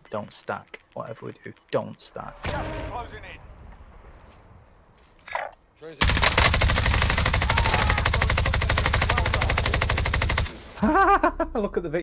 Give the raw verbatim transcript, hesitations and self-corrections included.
Don't stack. Whatever we do, don't stack. Closing in. Look at the